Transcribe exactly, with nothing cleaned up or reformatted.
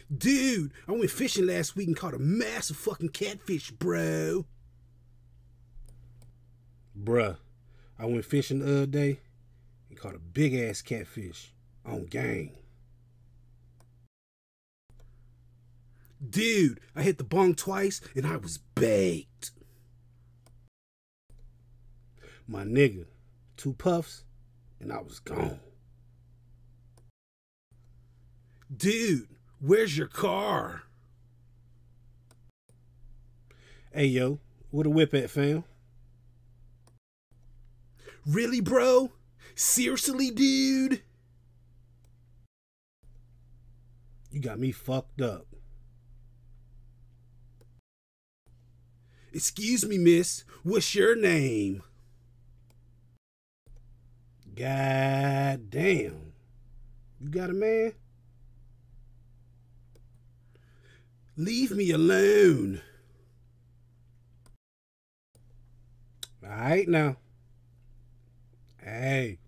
Dude, I went fishing last week and caught a massive fucking catfish, bro. Bruh, I went fishing the other day and caught a big ass catfish on game. Dude, I hit the bong twice and I was baked. My nigga, two puffs and I was gone. Dude, where's your car? Hey yo, where the whip at, fam? Really, bro? Seriously, dude? You got me fucked up. Excuse me, miss. What's your name? God damn. You got a man? Leave me alone. All right now. Hey.